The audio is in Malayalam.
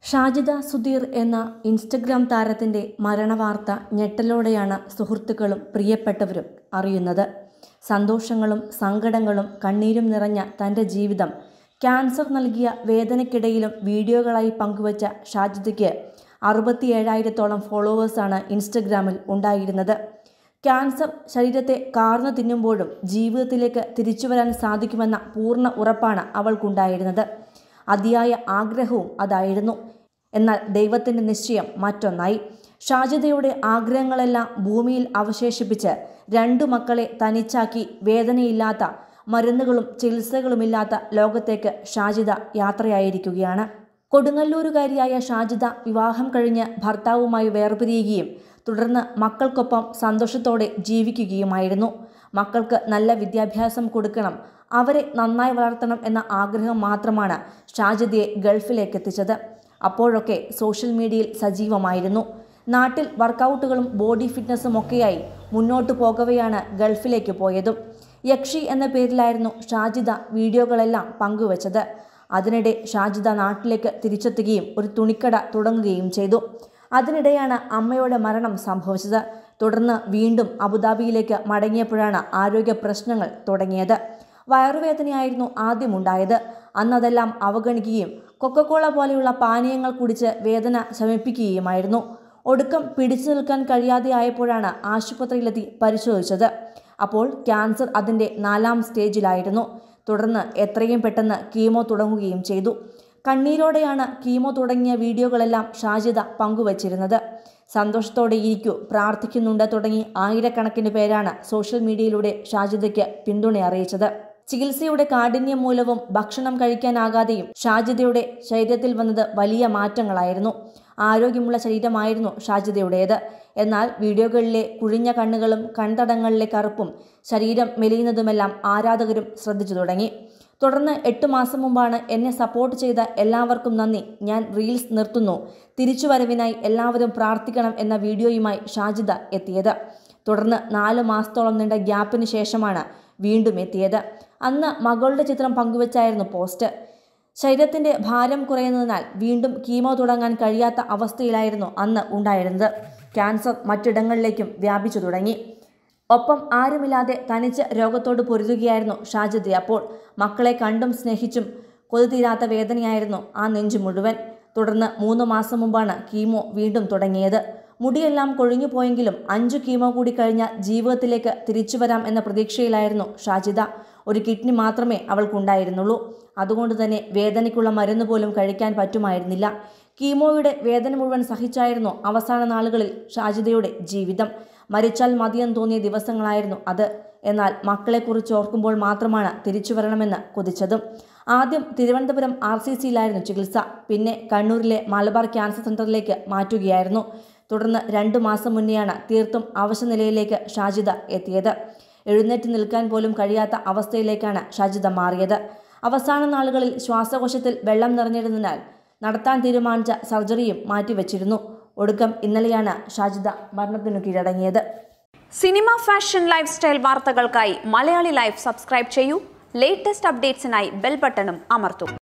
ഷാജിദ സുധീർ എന്ന ഇൻസ്റ്റഗ്രാം താരത്തിൻ്റെ മരണവാർത്ത ഞെട്ടലോടെയാണ് സുഹൃത്തുക്കളും പ്രിയപ്പെട്ടവരും അറിയുന്നത്. സന്തോഷങ്ങളും സങ്കടങ്ങളും കണ്ണീരും നിറഞ്ഞ തൻ്റെ ജീവിതം ക്യാൻസർ നൽകിയ വേദനയ്ക്കിടയിലും വീഡിയോകളായി പങ്കുവച്ച ഷാജിദയ്ക്ക് 67,000-ഓളം ഫോളോവേഴ്സാണ് ഇൻസ്റ്റഗ്രാമിൽ ഉണ്ടായിരുന്നത്. ക്യാൻസർ ശരീരത്തെ കാർന്നു തിന്നുമ്പോഴും ജീവിതത്തിലേക്ക് തിരിച്ചുവരാൻ സാധിക്കുമെന്ന പൂർണ്ണ ഉറപ്പാണ് അവൾക്കുണ്ടായിരുന്നത്. അതിയായ ആഗ്രഹവും അതായിരുന്നു. എന്നാൽ ദൈവത്തിൻ്റെ നിശ്ചയം മറ്റൊന്നായി. ഷാജിദയുടെ ആഗ്രഹങ്ങളെല്ലാം ഭൂമിയിൽ അവശേഷിപ്പിച്ച് 2 മക്കളെ തനിച്ചാക്കി വേദനയില്ലാത്ത, മരുന്നുകളും ചികിത്സകളുമില്ലാത്ത ലോകത്തേക്ക് ഷാജിദ യാത്രയായിരിക്കുകയാണ്. കൊടുങ്ങല്ലൂരുകാരിയായ ഷാജിദ വിവാഹം കഴിഞ്ഞ് ഭർത്താവുമായി വേർപിരിയുകയും തുടർന്ന് മക്കൾക്കൊപ്പം സന്തോഷത്തോടെ ജീവിക്കുകയുമായിരുന്നു. മക്കൾക്ക് നല്ല വിദ്യാഭ്യാസം കൊടുക്കണം, അവരെ നന്നായി വളർത്തണം എന്ന ആഗ്രഹം മാത്രമാണ് ഷാജിദയെ ഗൾഫിലേക്ക് എത്തിച്ചത്. അപ്പോഴൊക്കെ സോഷ്യൽ മീഡിയയിൽ സജീവമായിരുന്നു. നാട്ടിൽ വർക്കൗട്ടുകളും ബോഡി ഫിറ്റ്നസ്സും ഒക്കെയായി മുന്നോട്ടു പോകവെയാണ് ഗൾഫിലേക്ക് പോയതും. യക്ഷി എന്ന പേരിലായിരുന്നു ഷാജിദ വീഡിയോകളെല്ലാം പങ്കുവച്ചത്. അതിനിടെ ഷാജിദ നാട്ടിലേക്ക് തിരിച്ചെത്തുകയും ഒരു തുണിക്കട തുടങ്ങുകയും ചെയ്തു. അതിനിടെയാണ് അമ്മയുടെ മരണം സംഭവിച്ചത്. തുടർന്ന് വീണ്ടും അബുദാബിയിലേക്ക് മടങ്ങിയപ്പോഴാണ് ആരോഗ്യ പ്രശ്നങ്ങൾ തുടങ്ങിയത്. വയറുവേദനയായിരുന്നു ആദ്യമുണ്ടായത്. അന്നതെല്ലാം അവഗണിക്കുകയും കൊക്കക്കോള പോലെയുള്ള പാനീയങ്ങൾ കുടിച്ച് വേദന ശമിപ്പിക്കുകയുമായിരുന്നു. ഒടുക്കം പിടിച്ചു നിൽക്കാൻ കഴിയാതെ ആയപ്പോഴാണ് ആശുപത്രിയിലെത്തി പരിശോധിച്ചത്. അപ്പോൾ ക്യാൻസർ അതിൻ്റെ 4ാം സ്റ്റേജിലായിരുന്നു. തുടർന്ന് എത്രയും പെട്ടെന്ന് കീമോ തുടങ്ങുകയും ചെയ്തു. കണ്ണീരോടെയാണ് കീമോ തുടങ്ങിയ വീഡിയോകളെല്ലാം ഷാജിദ പങ്കുവച്ചിരുന്നത്. സന്തോഷത്തോടെ ഇരിക്കൂ, പ്രാർത്ഥിക്കുന്നുണ്ട് തുടങ്ങി ആയിരക്കണക്കിന് പേരാണ് സോഷ്യൽ മീഡിയയിലൂടെ ഷാജിദയ്ക്ക് പിന്തുണ അറിയിച്ചത്. ചികിത്സയുടെ കാഠിന്യം മൂലവും ഭക്ഷണം കഴിക്കാനാകാതെയും ഷാജിദയുടെ ശരീരത്തിൽ വന്നത് വലിയ മാറ്റങ്ങളായിരുന്നു. ആരോഗ്യമുള്ള ശരീരമായിരുന്നു ഷാജിദയുടേത്. എന്നാൽ വീഡിയോകളിലെ കുഴിഞ്ഞ കണ്ണുകളും കൺതടങ്ങളിലെ കറുപ്പും ശരീരം മെലിയുന്നതുമെല്ലാം ആരാധകരും ശ്രദ്ധിച്ചു തുടങ്ങി. തുടർന്ന് 8 മാസം മുമ്പാണ് എന്നെ സപ്പോർട്ട് ചെയ്ത എല്ലാവർക്കും നന്ദി, ഞാൻ റീൽസ് നിർത്തുന്നു, തിരിച്ചുവരവിനായി എല്ലാവരും പ്രാർത്ഥിക്കണം എന്ന വീഡിയോയുമായി ഷാജിദ എത്തിയത്. തുടർന്ന് 4 മാസത്തോളം നീണ്ട ഗ്യാപ്പിന് ശേഷമാണ് വീണ്ടും എത്തിയത്. അന്ന് മകളുടെ ചിത്രം പങ്കുവച്ചായിരുന്നു പോസ്റ്റ്. ശരീരത്തിൻ്റെ ഭാരം കുറയുന്നതിനാൽ വീണ്ടും കീമോ തുടങ്ങാൻ കഴിയാത്ത അവസ്ഥയിലായിരുന്നു അന്ന് ഉണ്ടായിരുന്നത്. ക്യാൻസർ മറ്റിടങ്ങളിലേക്കും വ്യാപിച്ചു തുടങ്ങി. ഒപ്പം ആരുമില്ലാതെ തനിച്ച് രോഗത്തോട് പൊരുതുകയായിരുന്നു ഷാജിദ. അപ്പോൾ മക്കളെ കണ്ടും സ്നേഹിച്ചും കൊതിതീരാത്ത വേദനയായിരുന്നു ആ നെഞ്ചു മുഴുവൻ. തുടർന്ന് 3 മാസം മുമ്പാണ് കീമോ വീണ്ടും തുടങ്ങിയത്. മുടിയെല്ലാം കൊഴിഞ്ഞു പോയെങ്കിലും 5 കീമോ കൂടി കഴിഞ്ഞ ജീവിതത്തിലേക്ക് തിരിച്ചു വരാം എന്ന പ്രതീക്ഷയിലായിരുന്നു ഷാജിദ. ഒരു കിഡ്നി മാത്രമേ അവൾക്കുണ്ടായിരുന്നുള്ളൂ. അതുകൊണ്ട് തന്നെ വേദനയ്ക്കുള്ള മരുന്ന് പോലും കഴിക്കാൻ പറ്റുമായിരുന്നില്ല. കീമോയുടെ വേദന മുഴുവൻ സഹിച്ചായിരുന്നു അവസാന നാളുകളിൽ ഷാജിദയുടെ ജീവിതം. മരിച്ചാൽ മതിയെന്ന് തോന്നിയ ദിവസങ്ങളായിരുന്നു അത്. എന്നാൽ മക്കളെക്കുറിച്ച് ഓർക്കുമ്പോൾ മാത്രമാണ് തിരിച്ചു വരണമെന്ന് കൊതിച്ചതും. ആദ്യം തിരുവനന്തപുരം RCCയിലായിരുന്നു ചികിത്സ. പിന്നെ കണ്ണൂരിലെ മലബാർ ക്യാൻസർ സെൻ്ററിലേക്ക് മാറ്റുകയായിരുന്നു. തുടർന്ന് 2 മാസം മുന്നെയാണ് തീർത്തും അവശനിലയിലേക്ക് ഷാജിദ എത്തിയത്. എഴുന്നേറ്റ് നിൽക്കാൻ പോലും കഴിയാത്ത അവസ്ഥയിലേക്കാണ് ഷാജിദ മാറിയത്. അവസാന നാളുകളിൽ ശ്വാസകോശത്തിൽ വെള്ളം നിറഞ്ഞിരുന്നതിനാൽ നടത്താൻ തീരുമാനിച്ച സർജറിയും മാറ്റിവെച്ചിരുന്നു. ഒടുക്കം ഇന്നലെയാണ് ഷാജിദ മരണത്തിനു കീഴടങ്ങിയത്. സിനിമ, ഫാഷൻ, ലൈഫ് സ്റ്റൈൽ വാർത്തകൾക്കായി മലയാളി ലൈഫ് സബ്സ്ക്രൈബ് ചെയ്യൂ. ലേറ്റസ്റ്റ് അപ്ഡേറ്റ്സിനായി ബെൽ ബട്ടണും അമർത്തൂ.